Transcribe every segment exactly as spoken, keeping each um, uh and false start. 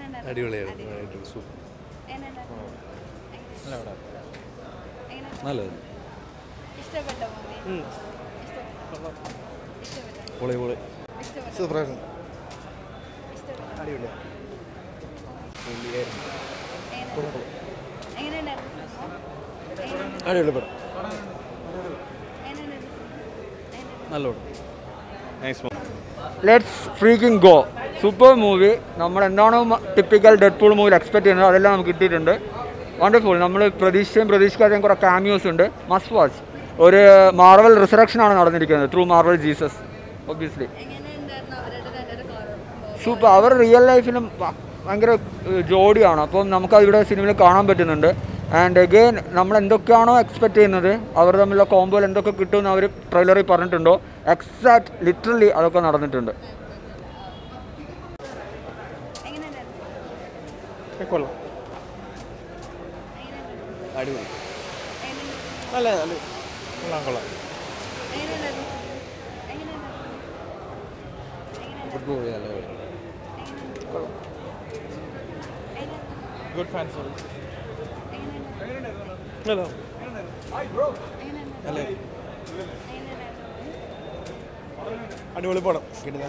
അടിപൊളിയായിരുന്നു. സൂപ്പർ. നല്ലത്. പൊളി പൊളി. സൂപ്പറായിരുന്നു. അടിപൊളിയാണ്. അടിപൊളി പടം. നല്ല പടം. Let's freaking go. Super movie. നമ്മൾ എന്താണോ ടിപ്പിക്കൽ ഡെഡ്പൂൾ മൂവിൽ എക്സ്പെക്ട് ചെയ്യുന്നത് അതെല്ലാം നമുക്ക് കിട്ടിയിട്ടുണ്ട്. വണ്ടർഫുൾ. നമ്മൾ പ്രതീക്ഷിച്ചും പ്രതീക്ഷിക്കാതെയും കുറേ ക്യാമിയോസ് ഉണ്ട്. Must watch. ഒരു മാർവൽ റിസറക്ഷൻ ആണ് നടന്നിരിക്കുന്നത് through Marvel Jesus. Obviously super. അവർ റിയൽ ലൈഫിലും ഭയങ്കര ജോഡിയാണ്. അപ്പം നമുക്കതിവിടെ സിനിമയിൽ കാണാൻ പറ്റുന്നുണ്ട്. ആൻഡ് അഗെയിൻ നമ്മൾ എന്തൊക്കെയാണോ എക്സ്പെക്ട് ചെയ്യുന്നത് അവർ തമ്മിലുള്ള കോമ്പോയിൽ എന്തൊക്കെ കിട്ടുമെന്ന് അവർ ട്രെയിലറിൽ പറഞ്ഞിട്ടുണ്ടോ എക്സാക്ട് ലിറ്ററലി അതൊക്കെ നടന്നിട്ടുണ്ട്. അടിപൊളി. നല്ല കൊള്ളാം കൊള്ളാം. Good movie. നല്ല ഗുഡ് ഫാൻ സർവീസ്. അടിപൊളി പടം.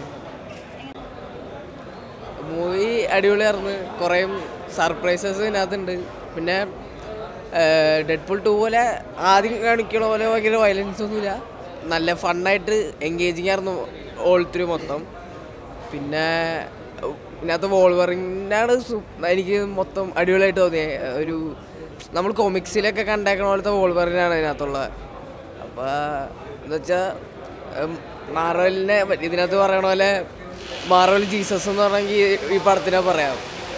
മൂവി അടിപൊളിയായിരുന്നു. കുറേ സർപ്രൈസസ് ഇതിനകത്തുണ്ട്. പിന്നെ ഡെഡ്പൂൾ ടു പോലെ ആദ്യം കാണിക്കണ പോലെ ഭയങ്കര വയലൻസ് ഒന്നുമില്ല. നല്ല ഫണ്ണായിട്ട് എൻഗേജിങ് ആയിരുന്നു ഓൾ ത്രീ മൊത്തം. പിന്നെ ഇതിനകത്ത് വോൾവറിനാണ് എനിക്ക് മൊത്തം അടിപൊളിയായിട്ട് തോന്നിയത്. ഒരു നമ്മൾ കൊമിക്സിലൊക്കെ കണ്ടേക്കണ പോലത്തെ വോൾവറിനാണ് ഇതിനകത്തുള്ളത്. അപ്പോൾ എന്ന് വെച്ചാൽ മാർവലിനെ ഇതിനകത്ത് പറയണ പോലെ മാർവൽ ജീസസ് എന്ന് പറഞ്ഞെങ്കിൽ ഈ പടത്തിനെ പറയാം.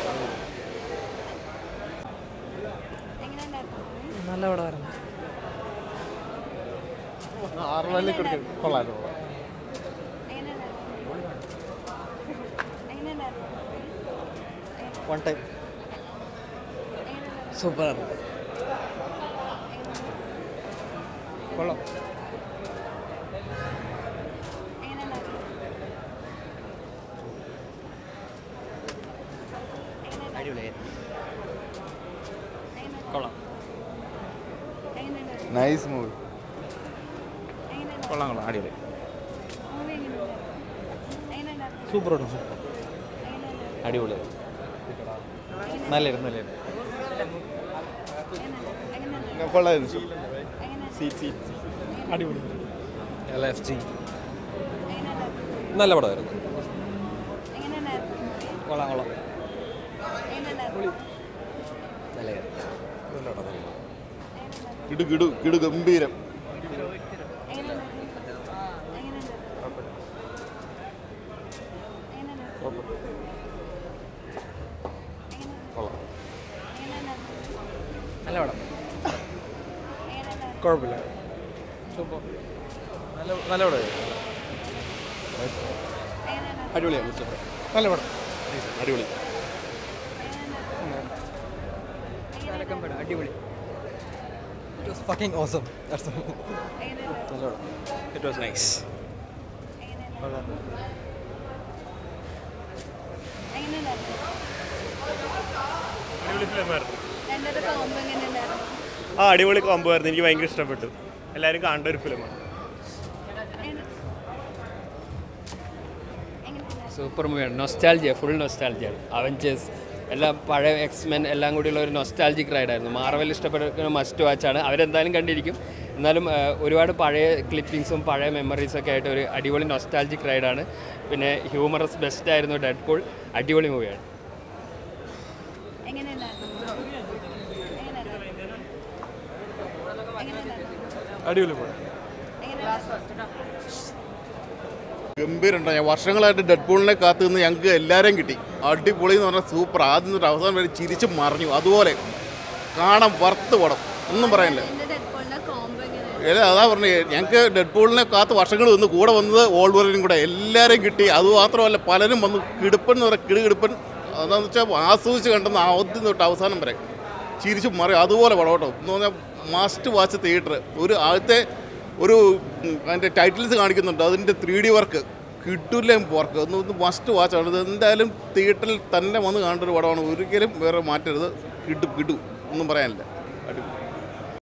നല്ല പടമായിരുന്നു. One time. സൂപ്പറാണ്. കൊള്ളാം. കൊള്ളാം. Nice movie. കൊള്ളാം കൊള്ളാം. അടിപൊളി. സൂപ്പർ ആയിട്ടും സൂപ്പർ. അടിപൊളിയായിരുന്നു. നല്ലായിരുന്നു നല്ലായിരുന്നു. കൊള്ളായിരുന്നു. അടിപൊളി. എൽ എഫ് ജി നല്ല പടമായിരുന്നു. കൊള്ളാം കൊള്ളാം. കിടു കിടു കിടു ഗംഭീരം. നല്ല പടം. കുഴപ്പമില്ല. സൂപ്പർ. നല്ല നല്ല പടമായിരുന്നു. അടിപൊളിയാണ്. സൂപ്പർ. നല്ല പടം. അടിപൊളി. അടിപൊളി. It was fucking awesome. That's all. It was nice. ആ അടിപൊളി കോംബോ ആയിരുന്നു. എനിക്ക് ഭയങ്കര ഇഷ്ടപ്പെട്ടു. എല്ലാവരും കാണേണ്ട ഒരു ഫിലിമാണ്. സൂപ്പർ മൂവിയാണ്. Nostalgia, full നൊസ്റ്റാൾജിയാണ്. അവഞ്ചേഴ്സ് എല്ലാം പഴയ എക്സ്മെൻ എല്ലാം കൂടിയുള്ള ഒരു നൊസ്റ്റാൾജിക് റൈഡായിരുന്നു. മാർവൽ ഇഷ്ടപ്പെടുന്ന മസ്റ്റ് വാച്ചാണ്. അവരെന്തായാലും കണ്ടിരിക്കും. എന്നാലും ഒരുപാട് പഴയ ക്ലിപ്പിങ്സും പഴയ മെമ്മറീസൊക്കെ ആയിട്ട് ഒരു അടിപൊളി നൊസ്റ്റാൾജിക് റൈഡാണ്. പിന്നെ ഹ്യൂമറസ് ബെസ്റ്റ് ആയിരുന്നു ഡെഡ്പൂൾ. അടിപൊളി മൂവിയാണ്. അടിപൊളി പടം. ഗംഭീരമുണ്ടോ. ഞാൻ വർഷങ്ങളായിട്ട് ഡെഡ്പൂളിനെ കാത്തു നിന്ന് ഞങ്ങൾക്ക് എല്ലാവരെയും കിട്ടി. അടിപൊളി എന്ന് പറഞ്ഞാൽ സൂപ്പർ. ആദ്യം തൊട്ട് അവസാനം വരെ ചിരിച്ച് മറിഞ്ഞു. അതുപോലെ കാണാൻ വർത്ത് പടം. ഒന്നും പറയാനില്ല. അതാ പറഞ്ഞത്, ഞങ്ങൾക്ക് ഡെഡ്പൂളിനെ കാത്ത് വർഷങ്ങൾ നിന്ന് കൂടെ വന്നത് വോൾവറിനും കൂടെ എല്ലാവരെയും കിട്ടി. അതുമാത്രമല്ല പലരും വന്ന് കിടുപ്പൻ എന്ന് പറയാം. കിടുകിടുപ്പൻ അതാണെന്ന് വെച്ചാൽ ആസ്വദിച്ച് കണ്ടെന്ന് ആദ്യം തൊട്ട് അവസാനം വരെ ചിരിച്ച് മറി. അതുപോലെ പടം കേട്ടോ. എന്ന് പറഞ്ഞാൽ മസ്റ്റ് വാച്ച് തിയേറ്റർ. ഒരു ആദ്യത്തെ ഒരു അതിൻ്റെ ടൈറ്റിൽസ് കാണിക്കുന്നുണ്ട്. അതിൻ്റെ ത്രീ ഡി വർക്ക് കിട്ടൂല പോർക്ക് ഒന്ന് ഒന്ന് മസ്റ്റ് വാച്ചാണ്. ഇത് എന്തായാലും തിയേറ്ററിൽ തന്നെ വന്ന് കാണേണ്ട ഒരു പടമാണ്. ഒരിക്കലും വേറെ മാറ്റരുത്. കിട്ടും കിട്ടും ഒന്നും പറയാനില്ല. അടിപൊളി.